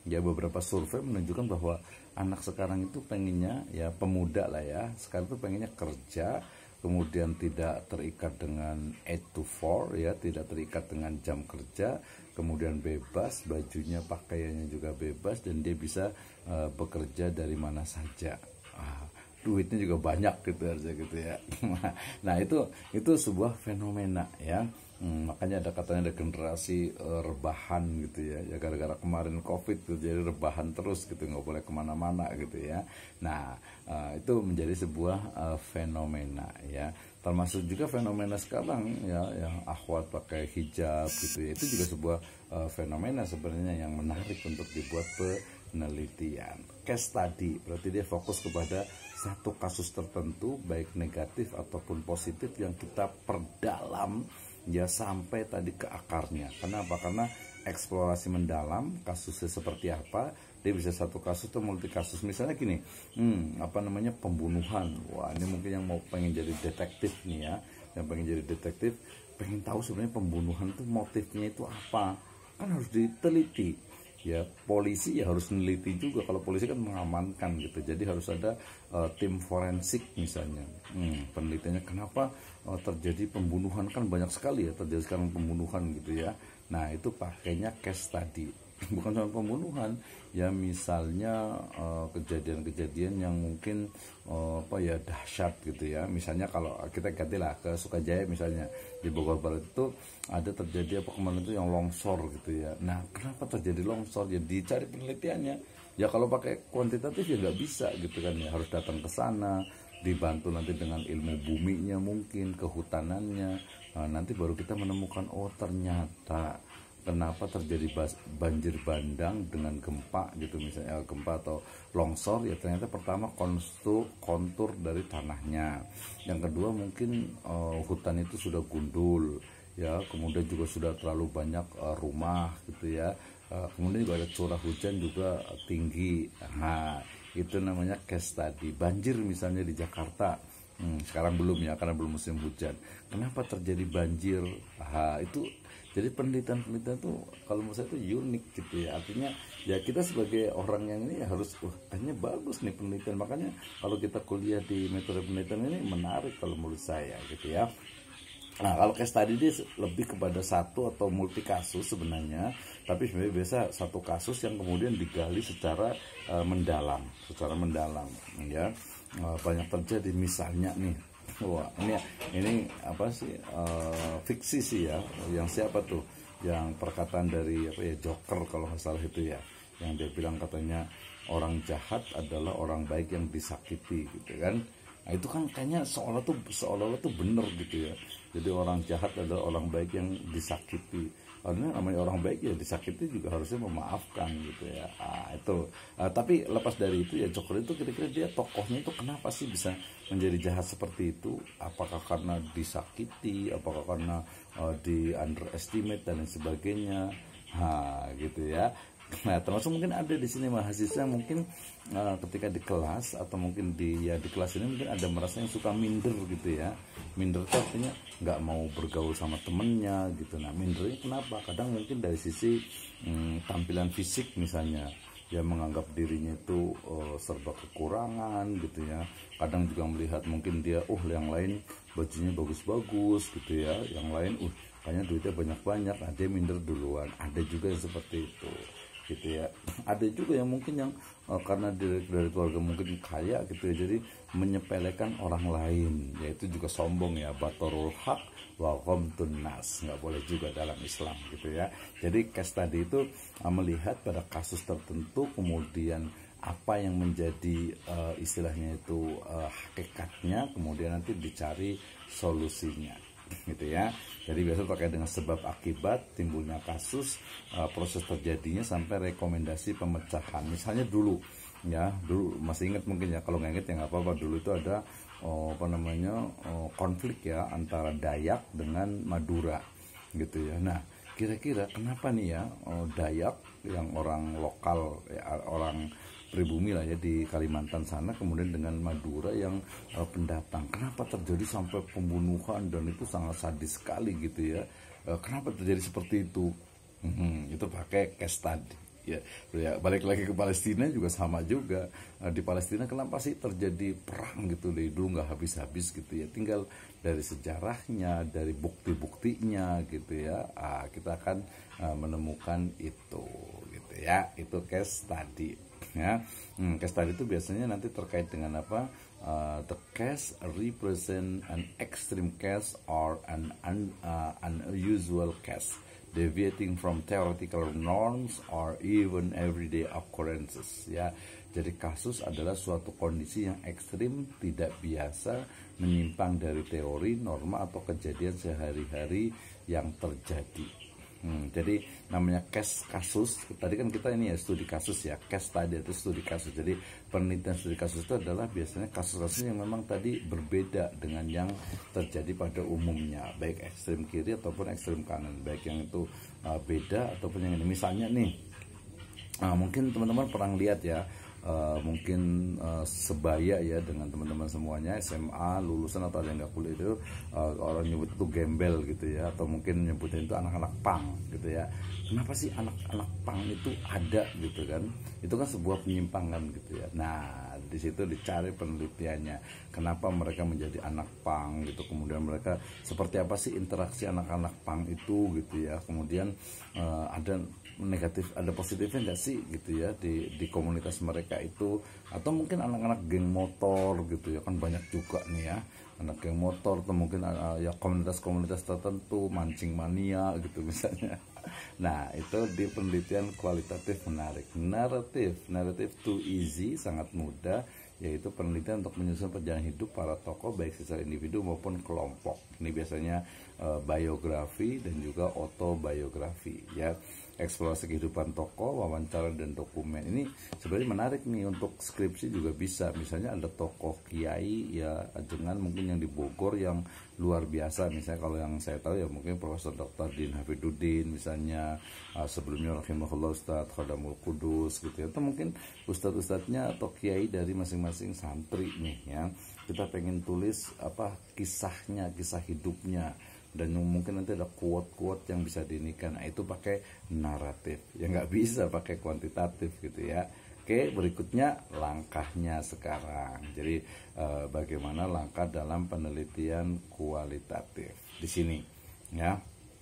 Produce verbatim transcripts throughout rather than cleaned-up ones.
Ya beberapa survei menunjukkan bahwa anak sekarang itu pengennya ya pemuda lah ya, sekarang itu pengennya kerja, kemudian tidak terikat dengan eight to four ya, tidak terikat dengan jam kerja, kemudian bebas, bajunya pakaiannya juga bebas dan dia bisa uh, bekerja dari mana saja. Ah, duitnya juga banyak gitu harusnya gitu ya. Nah itu itu sebuah fenomena ya. Hmm, makanya ada katanya ada generasi uh, rebahan gitu ya, ya gara-gara kemarin covid gitu, jadi rebahan terus gitu, nggak boleh kemana-mana gitu ya. Nah uh, itu menjadi sebuah uh, fenomena ya, termasuk juga fenomena sekarang ya yang akhwat pakai hijab gitu ya, itu juga sebuah uh, fenomena sebenarnya yang menarik untuk dibuat penelitian. Case study berarti dia fokus kepada satu kasus tertentu baik negatif ataupun positif yang kita perdalam ya sampai tadi ke akarnya. Kenapa? Karena eksplorasi mendalam kasusnya seperti apa, dia bisa satu kasus atau multi kasus. Misalnya gini, hmm, apa namanya pembunuhan. Wah ini mungkin yang mau pengen jadi detektif nih ya, yang pengen jadi detektif, pengen tahu sebenarnya pembunuhan itu motifnya itu apa, kan harus diteliti. Ya polisi ya harus meneliti juga, kalau polisi kan mengamankan gitu, jadi harus ada uh, tim forensik misalnya. hmm, penelitiannya kenapa uh, terjadi pembunuhan, kan banyak sekali ya terjadi sekarang pembunuhan gitu ya. Nah itu pakainya case study. Bukan cuma pembunuhan ya, misalnya uh, kejadian-kejadian yang mungkin uh, apa ya dahsyat gitu ya. Misalnya kalau kita gantilah ke Sukajaya misalnya, di Bogor Barat itu ada terjadi apa kemarin itu yang longsor gitu ya. Nah kenapa terjadi longsor ya, dicari penelitiannya ya. Kalau pakai kuantitatif ya nggak bisa gitu kan ya, harus datang ke sana, dibantu nanti dengan ilmu buminya mungkin, kehutanannya. Nah, nanti baru kita menemukan oh ternyata kenapa terjadi banjir bandang dengan gempa gitu misalnya, gempa atau longsor ya, ternyata pertama kontur kontur dari tanahnya, yang kedua mungkin uh, hutan itu sudah gundul ya, kemudian juga sudah terlalu banyak uh, rumah gitu ya, uh, kemudian juga ada curah hujan juga tinggi. Nah itu namanya case study. Banjir misalnya di Jakarta, hmm, sekarang belum ya karena belum musim hujan, kenapa terjadi banjir. Nah, itu jadi penelitian-penelitian tuh kalau menurut saya itu unik gitu ya. Artinya ya kita sebagai orang yang ini harus, wah kayaknya bagus nih penelitian. Makanya kalau kita kuliah di metode penelitian ini menarik kalau menurut saya gitu ya. Nah kalau case study ini lebih kepada satu atau multi kasus sebenarnya, tapi sebenarnya biasa satu kasus yang kemudian digali secara uh, mendalam, secara mendalam ya. Uh, banyak terjadi misalnya nih. Wah ini ini apa sih uh, fiksi sih ya, yang siapa tuh yang perkataan dari apa ya Joker kalau nggak salah itu ya, yang dia bilang katanya orang jahat adalah orang baik yang disakiti gitu kan. Nah itu kan kayaknya seolah tuh seolah-olah tuh bener gitu ya, jadi orang jahat adalah orang baik yang disakiti. Karena namanya orang baik ya disakiti juga harusnya memaafkan gitu ya. Nah, itu uh, tapi lepas dari itu ya, Joker itu kira-kira dia tokohnya itu kenapa sih bisa menjadi jahat seperti itu? Apakah karena disakiti, apakah karena uh, di underestimate dan lain sebagainya? Nah gitu ya. Nah termasuk mungkin ada di sini mahasiswa mungkin uh, ketika di kelas atau mungkin di ya di kelas ini mungkin ada merasa yang suka minder gitu ya. Minder itu artinya nggak mau bergaul sama temennya gitu. Nah mindernya kenapa? Kadang mungkin dari sisi hmm, tampilan fisik misalnya, dia menganggap dirinya itu uh, serba kekurangan gitu ya. Kadang juga melihat mungkin dia oh yang lain bajunya bagus-bagus gitu ya, yang lain uh kayaknya duitnya banyak-banyak, nah dia minder duluan. Ada juga yang seperti itu gitu ya. Ada juga yang mungkin yang uh, karena dari, dari keluarga mungkin kaya gitu ya, jadi menyepelekan orang lain, yaitu juga sombong ya, batorul haq wa ghamtun nas, nggak boleh juga dalam Islam gitu ya. Jadi case tadi itu uh, melihat pada kasus tertentu, kemudian apa yang menjadi uh, istilahnya itu uh, hakikatnya, kemudian nanti dicari solusinya gitu ya. Jadi biasa terkait dengan sebab akibat timbulnya kasus, uh, proses terjadinya sampai rekomendasi pemecahan. Misalnya dulu ya, dulu masih ingat mungkin ya, kalau nggak ingat ya nggak apa-apa. Dulu itu ada oh, apa namanya oh, konflik ya antara Dayak dengan Madura gitu ya. Nah kira-kira kenapa nih ya oh, Dayak yang orang lokal ya, orang pribumi lah ya di Kalimantan sana, kemudian dengan Madura yang uh, pendatang, kenapa terjadi sampai pembunuhan dan itu sangat sadis sekali gitu ya. Uh, kenapa terjadi seperti itu? Hmm, itu pakai case study ya. Ya balik lagi ke Palestina juga sama juga. Nah, di Palestina kenapa sih terjadi perang gitu deh, dulu nggak habis-habis gitu ya, tinggal dari sejarahnya, dari bukti-buktinya gitu ya, ah, kita akan uh, menemukan itu gitu ya. Itu case tadi ya. hmm, Case tadi itu biasanya nanti terkait dengan apa, uh, the case represent an extreme case or an un, uh, unusual case deviating from theoretical norms or even everyday occurrences ya. Jadi kasus adalah suatu kondisi yang ekstrim, tidak biasa, menyimpang dari teori, norma atau kejadian sehari-hari yang terjadi. Hmm, jadi namanya case kasus, tadi kan kita ini ya studi kasus ya, case tadi itu studi kasus. Jadi penelitian studi kasus itu adalah biasanya kasus-kasus yang memang tadi berbeda dengan yang terjadi pada umumnya, baik ekstrem kiri ataupun ekstrem kanan, baik yang itu uh, beda ataupun yang ini. Misalnya nih, uh, mungkin teman-teman pernah lihat ya, Uh, mungkin uh, sebaya ya dengan teman-teman semuanya S M A lulusan atau ada yang nggak kuliah itu, uh, orang nyebut itu gembel gitu ya, atau mungkin nyebutnya itu anak-anak pang gitu ya. Kenapa sih anak-anak pang itu ada gitu kan? Itu kan sebuah penyimpangan gitu ya. Nah di situ dicari penelitiannya, kenapa mereka menjadi anak pang gitu, kemudian mereka seperti apa sih interaksi anak-anak pang itu gitu ya, kemudian uh, ada negatif, ada positifnya nggak sih gitu ya di di komunitas mereka itu, atau mungkin anak-anak geng motor gitu ya, kan banyak juga nih ya anak geng motor, atau mungkin uh, ya komunitas-komunitas tertentu, mancing mania gitu misalnya. Nah itu di penelitian kualitatif menarik, naratif, naratif too easy, sangat mudah, yaitu penelitian untuk menyusun perjalanan hidup para tokoh baik secara individu maupun kelompok. Ini biasanya uh, biografi dan juga autobiografi ya. Eksplorasi kehidupan tokoh, wawancara dan dokumen. Ini sebenarnya menarik nih untuk skripsi juga bisa. Misalnya ada tokoh kiai ya dengan mungkin yang di Bogor yang luar biasa. Misalnya kalau yang saya tahu ya mungkin Profesor Doktor Din Hafidudin misalnya, uh, sebelumnya rahimahullah Ustadz Khadamul Kudus gitu ya. Atau mungkin ustadz-ustadznya atau kiai dari masing-masing santri nih ya. Kita pengen tulis apa kisahnya, kisah hidupnya, dan mungkin nanti ada quote-quote yang bisa diinikan. Nah, itu pakai naratif ya, nggak bisa pakai kuantitatif gitu ya. Oke, berikutnya langkahnya sekarang. Jadi eh, bagaimana langkah dalam penelitian kualitatif di sini ya.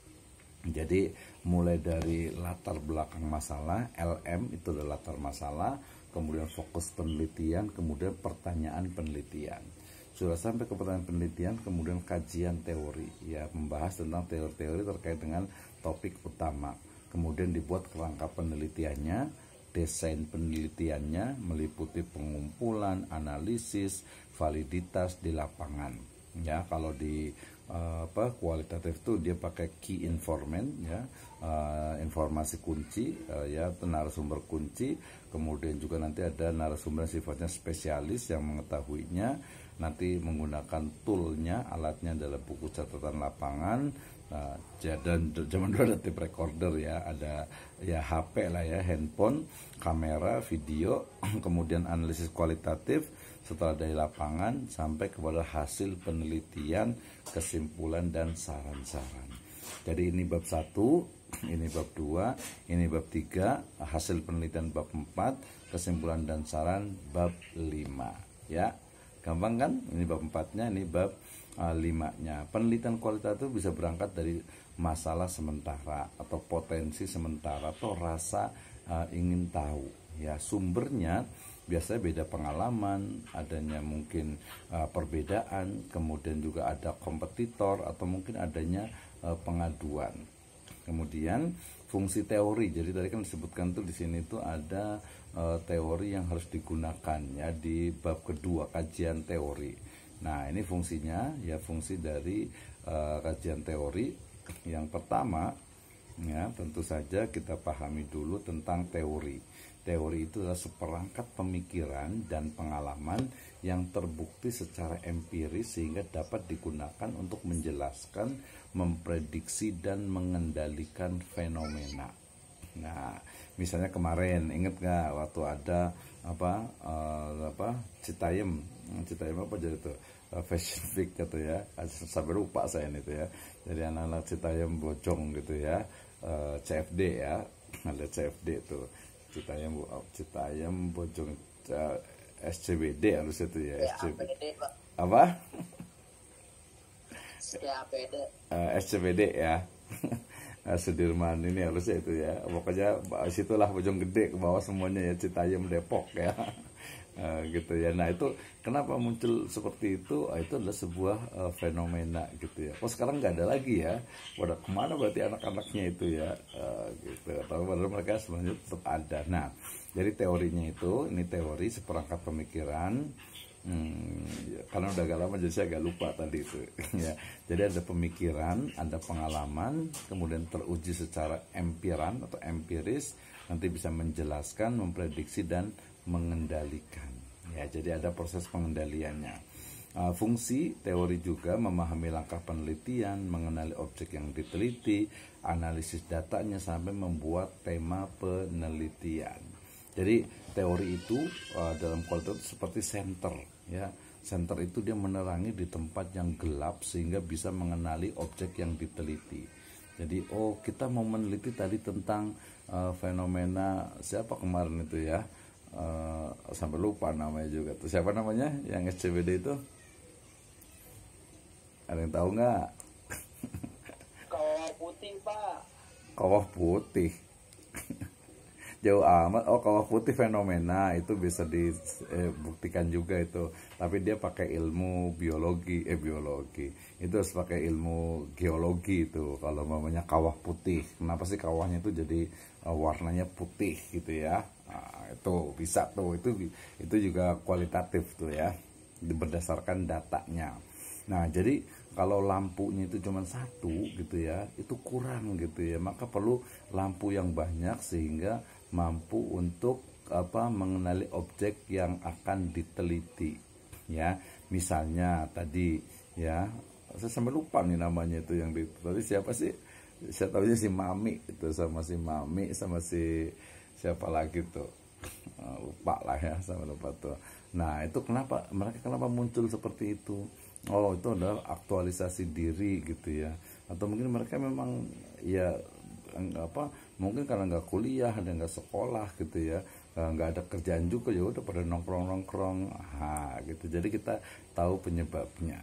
Jadi mulai dari latar belakang masalah, L M itu adalah latar masalah, kemudian fokus penelitian, kemudian pertanyaan penelitian. Sudah sampai ke pertanyaan penelitian, kemudian kajian teori ya, membahas tentang teori-teori terkait dengan topik utama. Kemudian dibuat kerangka penelitiannya, desain penelitiannya meliputi pengumpulan, analisis, validitas di lapangan. Ya, kalau di uh, apa kualitatif itu dia pakai key informant ya, uh, informasi kunci uh, ya, narasumber kunci. Kemudian juga nanti ada narasumber sifatnya spesialis yang mengetahuinya. Nanti menggunakan toolnya, alatnya adalah buku catatan lapangan. Nah, dan zaman dulu ada tape recorder ya, ada ya H P lah ya, handphone, kamera, video, kemudian analisis kualitatif setelah dari lapangan sampai kepada hasil penelitian, kesimpulan dan saran-saran. Jadi ini bab satu, ini bab dua, ini bab tiga, hasil penelitian bab empat, kesimpulan dan saran bab lima ya. Gampang kan? Ini bab empatnya, ini bab uh, limanya. Penelitian kualitatif bisa berangkat dari masalah sementara atau potensi sementara atau rasa uh, ingin tahu. Ya, sumbernya biasanya beda pengalaman, adanya mungkin uh, perbedaan, kemudian juga ada kompetitor atau mungkin adanya uh, pengaduan. Kemudian fungsi teori. Jadi tadi kan disebutkan tuh di sini tuh ada uh, teori yang harus digunakan ya di bab kedua, kajian teori. Nah, ini fungsinya ya, fungsi dari uh, kajian teori. Yang pertama ya, tentu saja kita pahami dulu tentang teori. Teori itu adalah seperangkat pemikiran dan pengalaman yang terbukti secara empiris sehingga dapat digunakan untuk menjelaskan, memprediksi dan mengendalikan fenomena. Nah, misalnya kemarin inget nggak waktu ada apa uh, apa Citayam, Citayam apa jadi itu uh, Fashion Week gitu ya, sampai lupa saya ini tuh ya. Jadi anak-anak Citayam bocong gitu ya, uh, C F D ya, ada C F D tuh. Citayam, Citayam Bojong uh, S C B D harus itu ya, ya S C B D. A P D, Pak. Apa? Ya A P D. Uh, S C B D ya. Sudirman ini harusnya itu ya. Pokoknya situlah Bojonggede ke bawah semuanya ya, Citayam Depok ya. Uh, gitu ya. Nah itu kenapa muncul seperti itu? Uh, itu adalah sebuah uh, fenomena gitu ya. Oh sekarang nggak ada lagi ya. Wadah kemana berarti anak-anaknya itu ya? Uh, gitu. Tapi padahal mereka sebenarnya tetap ada. Nah jadi teorinya itu, ini teori seperangkat pemikiran. Hmm, ya, karena udah agak lama jadi saya agak lupa tadi itu. Ya. Jadi ada pemikiran, ada pengalaman, kemudian teruji secara empiran atau empiris, nanti bisa menjelaskan, memprediksi dan mengendalikan. Ya, jadi ada proses pengendaliannya. Uh, fungsi teori juga memahami langkah penelitian, mengenali objek yang diteliti, analisis datanya sampai membuat tema penelitian. Jadi teori itu uh, dalam kualitas seperti senter, ya. Senter itu dia menerangi di tempat yang gelap sehingga bisa mengenali objek yang diteliti. Jadi oh kita mau meneliti tadi tentang uh, fenomena siapa kemarin itu ya. Uh, sampai lupa namanya juga tuh, siapa namanya yang S C B D itu, ada yang tahu nggak? Kawah putih, Pak. Kawah putih. Jauh amat. Oh kawah putih fenomena itu bisa dibuktikan juga itu, tapi dia pakai ilmu biologi eh biologi itu harus pakai ilmu geologi itu kalau namanya kawah putih. Kenapa sih kawahnya itu jadi uh, warnanya putih gitu ya? Nah, itu bisa tuh, itu itu juga kualitatif tuh ya, berdasarkan datanya. Nah jadi kalau lampunya itu cuma satu gitu ya, itu kurang gitu ya, maka perlu lampu yang banyak sehingga mampu untuk apa mengenali objek yang akan diteliti ya. Misalnya tadi ya, saya sampai lupa nih namanya itu yang di tadi siapa sih, saya tahunya si Mami itu, sama si Mami sama si siapa lagi tuh, lupa lah ya, sama lupa tuh. Nah itu kenapa mereka kenapa muncul seperti itu? Oh itu adalah aktualisasi diri gitu ya, atau mungkin mereka memang ya apa, mungkin karena nggak kuliah dan nggak sekolah gitu ya, nggak ada kerjaan juga, ya udah pada nongkrong nongkrong ha gitu. Jadi kita tahu penyebabnya.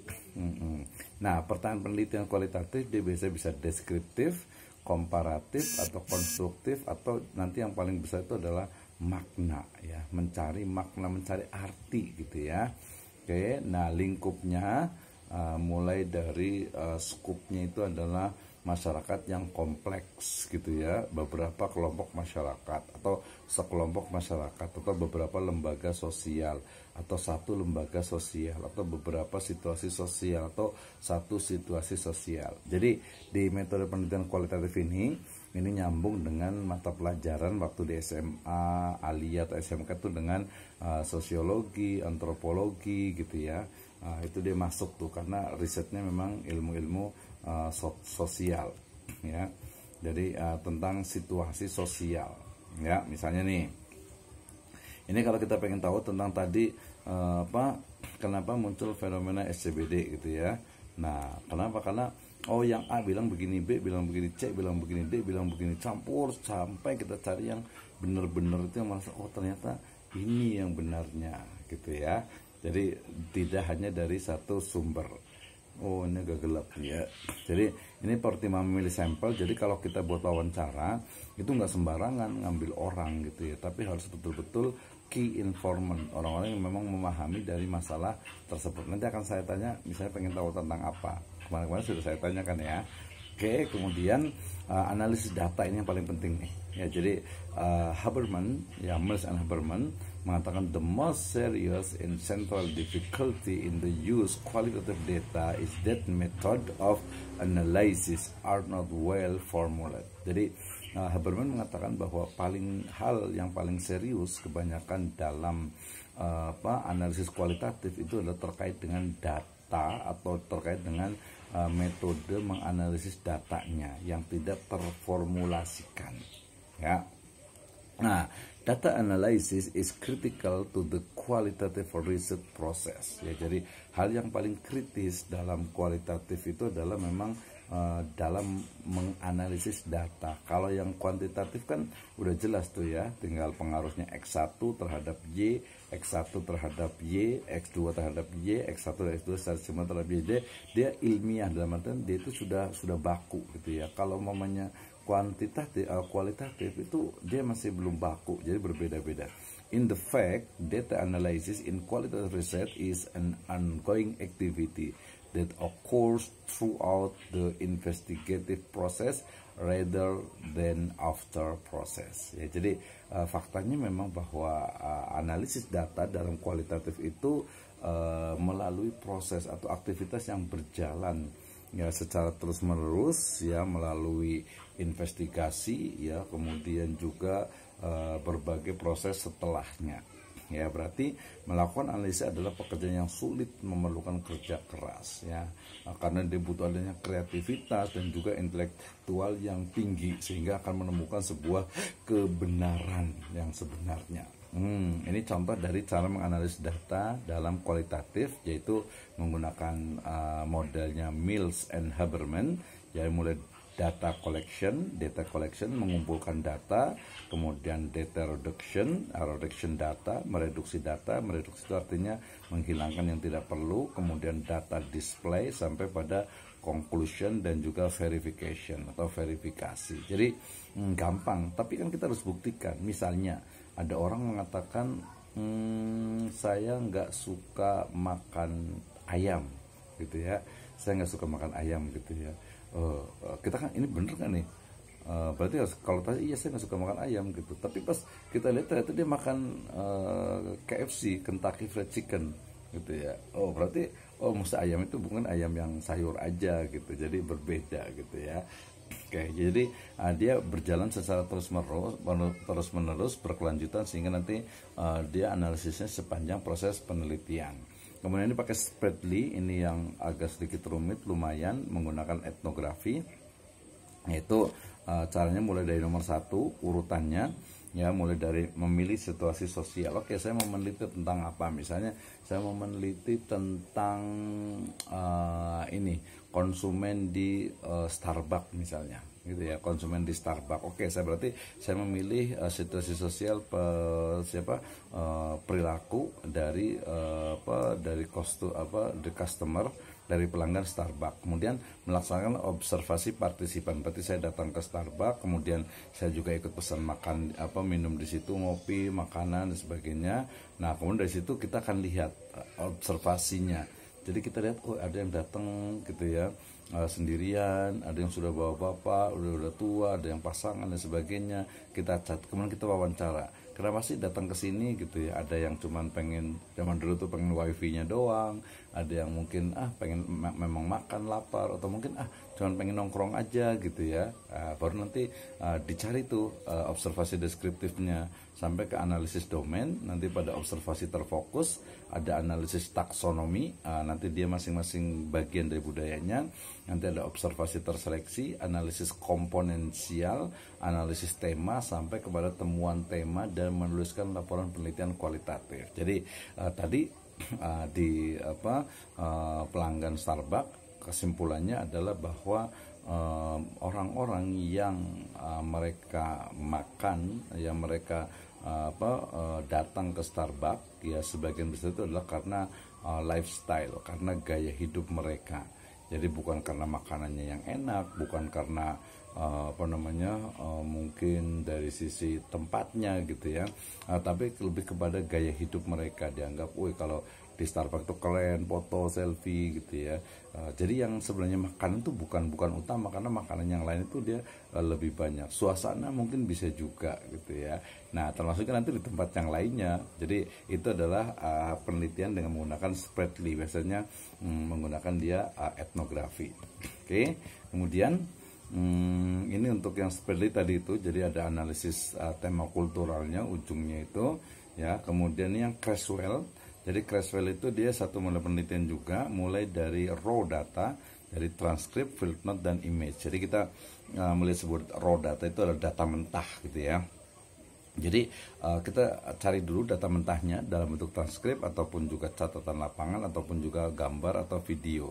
Nah pertanyaan penelitian kualitatif dia biasanya bisa deskriptif, komparatif atau konstruktif, atau nanti yang paling besar itu adalah makna ya, mencari makna, mencari arti gitu ya. Oke, nah lingkupnya uh, mulai dari uh, skupnya itu adalah masyarakat yang kompleks gitu ya, beberapa kelompok masyarakat atau sekelompok masyarakat atau beberapa lembaga sosial atau satu lembaga sosial atau beberapa situasi sosial atau satu situasi sosial. Jadi di metode penelitian kualitatif ini ini nyambung dengan mata pelajaran waktu di S M A, Alia atau S M K itu dengan uh, sosiologi, antropologi gitu ya. Uh, itu dia masuk tuh karena risetnya memang ilmu-ilmu uh, so sosial ya. Jadi uh, tentang situasi sosial ya. Misalnya nih, ini kalau kita pengen tahu tentang tadi uh, apa kenapa muncul fenomena S C B D gitu ya. Nah kenapa? Karena oh yang A bilang begini, B bilang begini, C bilang begini, D bilang begini, campur sampai kita cari yang benar-benar itu yang merasa oh ternyata ini yang benarnya gitu ya. Jadi tidak hanya dari satu sumber. Oh ini agak gelap ya. Jadi ini pertimbangan memilih sampel. Jadi kalau kita buat wawancara itu nggak sembarangan ngambil orang gitu ya, tapi harus betul-betul key informant, orang-orang yang memang memahami dari masalah tersebut. Nanti akan saya tanya, misalnya pengen tahu tentang apa. Kemarin-kemarin sudah saya tanyakan ya. Oke, kemudian uh, analisis data ini yang paling penting nih. Ya, jadi uh, Haberman, ya Mills and Haberman mengatakan the most serious and central difficulty in the use qualitative data is that method of analysis are not well formulated. Jadi uh, Haberman mengatakan bahwa paling hal yang paling serius kebanyakan dalam uh, apa analisis kualitatif itu adalah terkait dengan data atau terkait dengan uh, metode menganalisis datanya yang tidak terformulasikan ya. Nah, data analysis is critical to the qualitative research process ya. Jadi hal yang paling kritis dalam kualitatif itu adalah memang uh, dalam menganalisis data. Kalau yang kuantitatif kan udah jelas tuh ya, tinggal pengaruhnya X satu terhadap Y, X satu terhadap Y, X dua terhadap Y, X satu dan X dua secara terhadap Y. Dia, dia ilmiah, dalam artian dia itu sudah sudah baku gitu ya. Kalau mamanya kuantitatif, uh, kualitatif itu dia masih belum baku, jadi berbeda-beda. In the fact, data analysis in qualitative research is an ongoing activity that occurs throughout the investigative process rather than after process. Ya, jadi uh, faktanya memang bahwa uh, analisis data dalam kualitatif itu uh, melalui proses atau aktivitas yang berjalan ya secara terus-menerus ya, melalui investigasi ya, kemudian juga uh, berbagai proses setelahnya. Ya, berarti melakukan analisis adalah pekerjaan yang sulit, memerlukan kerja keras ya, karena dia butuh adanya kreativitas dan juga intelektual yang tinggi sehingga akan menemukan sebuah kebenaran yang sebenarnya. Hmm, ini contoh dari cara menganalisis data dalam kualitatif, yaitu menggunakan uh, modelnya Mills and Haberman, ya, mulai data collection, data collection mengumpulkan data, kemudian data reduction, reduction data, mereduksi data, mereduksi itu artinya menghilangkan yang tidak perlu, kemudian data display sampai pada conclusion dan juga verification atau verifikasi. Jadi hmm, gampang, tapi kan kita harus buktikan. Misalnya ada orang mengatakan hmm, saya nggak suka makan ayam gitu ya, saya nggak suka makan ayam gitu ya. Uh, kita kan ini bener kan nih, uh, berarti kalau tadi iya saya nggak suka makan ayam gitu, tapi pas kita lihat ternyata dia makan uh, K F C, Kentucky Fried Chicken gitu ya. Oh berarti oh mesti ayam itu bukan ayam yang sayur aja gitu, jadi berbeda gitu ya. Oke, jadi uh, dia berjalan secara terus menerus, terus menerus berkelanjutan sehingga nanti uh, dia analisisnya sepanjang proses penelitian. Kemudian ini pakai Spreadly, ini yang agak sedikit rumit, lumayan menggunakan etnografi, yaitu uh, caranya mulai dari nomor satu urutannya, ya, mulai dari memilih situasi sosial. Oke, saya mau meneliti tentang apa? Misalnya saya mau meneliti tentang uh, ini konsumen di uh, Starbucks misalnya, gitu ya, konsumen di Starbucks. Oke, saya berarti saya memilih uh, situasi sosial pe, siapa uh, perilaku dari uh, apa dari kostum apa the customer, dari pelanggan Starbucks, kemudian melaksanakan observasi partisipan. Berarti saya datang ke Starbucks, kemudian saya juga ikut pesan makan apa minum di situ, ngopi, makanan dan sebagainya. Nah, kemudian dari situ kita akan lihat uh, observasinya. Jadi kita lihat, oh ada yang datang gitu ya, uh, sendirian, ada yang sudah bawa bapak, udah udah tua, ada yang pasangan dan sebagainya. Kita cat, kemudian kita wawancara. Kenapa sih datang ke sini gitu ya? Ada yang cuman pengen, zaman dulu tuh pengen wifi-nya doang, ada yang mungkin ah pengen memang makan lapar, atau mungkin ah cuman pengen nongkrong aja gitu ya. Uh, baru nanti uh, dicari tuh uh, observasi deskriptifnya sampai ke analisis domain. Nanti pada observasi terfokus ada analisis taksonomi, uh, nanti dia masing-masing bagian dari budayanya. Nanti ada observasi terseleksi, analisis komponensial, analisis tema sampai kepada temuan tema dan menuliskan laporan penelitian kualitatif. Jadi uh, tadi uh, di apa uh, pelanggan Starbucks, kesimpulannya adalah bahwa uh, orang-orang yang uh, mereka makan, yang mereka uh, apa uh, datang ke Starbucks, ya sebagian besar itu adalah karena uh, lifestyle, karena gaya hidup mereka. Jadi bukan karena makanannya yang enak, bukan karena uh, apa namanya uh, mungkin dari sisi tempatnya gitu ya, uh, tapi lebih kepada gaya hidup mereka. Dianggap, woi kalau di Starbucks tuh keren, foto, selfie gitu ya. Uh, jadi yang sebenarnya makanan tuh bukan bukan utama, karena makanan yang lain itu dia uh, lebih banyak. Suasana mungkin bisa juga gitu ya. Nah, termasuknya nanti di tempat yang lainnya. Jadi itu adalah uh, penelitian dengan menggunakan Spreadly, biasanya um, menggunakan dia uh, etnografi. Oke, okay. Kemudian um, ini untuk yang Spreadly tadi itu, jadi ada analisis uh, tema kulturalnya ujungnya itu ya. Kemudian yang Creswell. Jadi Creswell itu dia satu model penelitian juga, mulai dari raw data, dari transkrip, field note, dan image. Jadi kita uh, melihat sebut raw data itu adalah data mentah gitu ya. Jadi uh, kita cari dulu data mentahnya dalam bentuk transkrip ataupun juga catatan lapangan ataupun juga gambar atau video.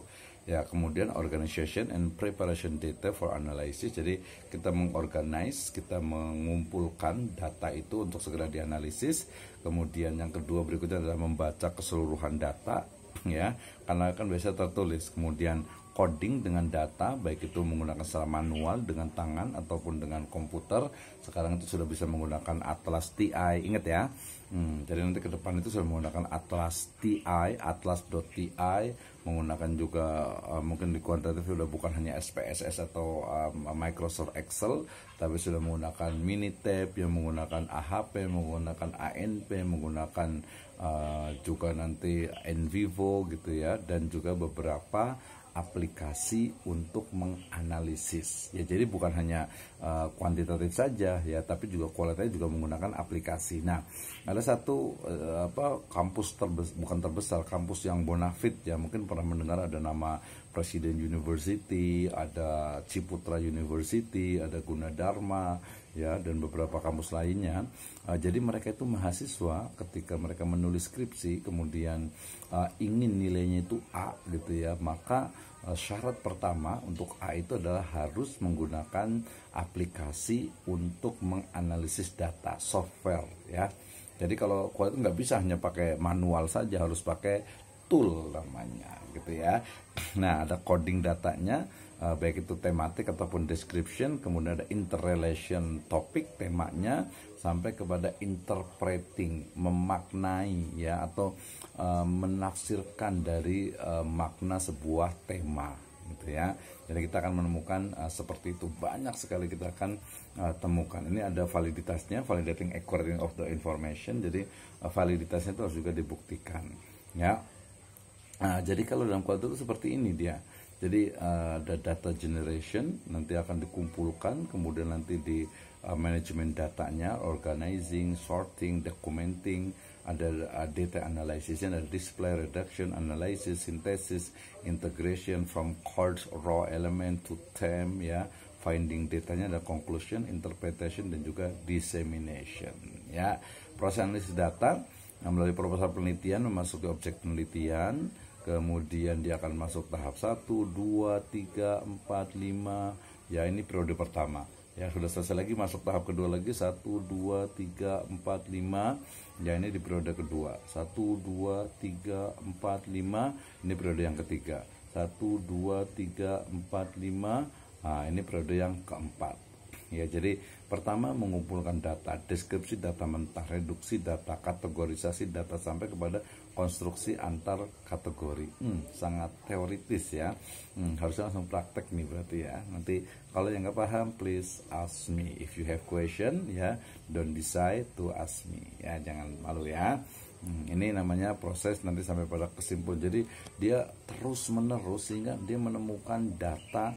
Ya, kemudian organization and preparation data for analysis. Jadi kita mengorganize, kita mengumpulkan data itu untuk segera dianalisis. Kemudian yang kedua berikutnya adalah membaca keseluruhan data, ya, karena kan biasa tertulis. Kemudian coding dengan data, baik itu menggunakan secara manual dengan tangan ataupun dengan komputer. Sekarang itu sudah bisa menggunakan Atlas T I, ingat ya. Hmm, jadi nanti ke depan itu sudah menggunakan Atlas T I, atlas.ti, menggunakan juga uh, mungkin di kuantitatif sudah bukan hanya S P S S atau um, Microsoft Excel, tapi sudah menggunakan Minitab, yang menggunakan A H P, menggunakan A N P, menggunakan uh, juga nanti NVivo gitu ya, dan juga beberapa aplikasi untuk menganalisis. Ya, jadi bukan hanya uh, kuantitatif saja ya, tapi juga kualitatif juga menggunakan aplikasi. Nah, ada satu uh, apa kampus terbesar, bukan terbesar, kampus yang bonafit ya, mungkin pernah mendengar ada nama Presiden University, ada Ciputra University, ada Gunadarma ya, dan beberapa kampus lainnya. Uh, jadi mereka itu mahasiswa ketika mereka menulis skripsi kemudian uh, ingin nilainya itu A gitu ya, maka uh, syarat pertama untuk A itu adalah harus menggunakan aplikasi untuk menganalisis data, software ya. Jadi kalau kualitas nggak bisa hanya pakai manual saja, harus pakai tool namanya gitu ya. Nah, ada coding datanya, uh, baik itu tematik ataupun description, kemudian ada interrelation topik temanya, sampai kepada interpreting, memaknai ya, atau uh, menafsirkan dari uh, makna sebuah tema gitu ya. Jadi kita akan menemukan uh, seperti itu, banyak sekali kita akan uh, temukan. Ini ada validitasnya, validating accuracy of the information. Jadi uh, validitasnya itu harus juga dibuktikan ya. Nah, jadi kalau dalam kualitas itu seperti ini dia. Jadi uh, ada data generation, nanti akan dikumpulkan, kemudian nanti di uh, manajemen datanya, organizing, sorting, documenting, ada uh, data analysis, ada display, reduction, analysis, synthesis, integration from coarse raw element to theme ya, finding datanya, ada conclusion, interpretation, dan juga dissemination ya. Proses analisis data melalui proposal penelitian memasuki objek penelitian, kemudian dia akan masuk tahap satu, dua, tiga, empat, lima, ya ini periode pertama. Ya sudah selesai lagi, masuk tahap kedua lagi, satu, dua, tiga, empat, lima, ya ini di periode kedua. satu, dua, tiga, empat, lima, ini periode yang ketiga. satu, dua, tiga, empat, lima, nah ini periode yang keempat. Ya, jadi pertama mengumpulkan data, deskripsi data mentah, reduksi data, kategorisasi data, sampai kepada konstruksi antar kategori. Hmm, sangat teoritis ya. Hmm, harusnya langsung praktek nih berarti ya. Nanti kalau yang nggak paham, please ask me. If you have question ya, don't decide to ask me ya, jangan malu ya. Hmm, ini namanya proses nanti sampai pada kesimpulan. Jadi dia terus menerus sehingga dia menemukan data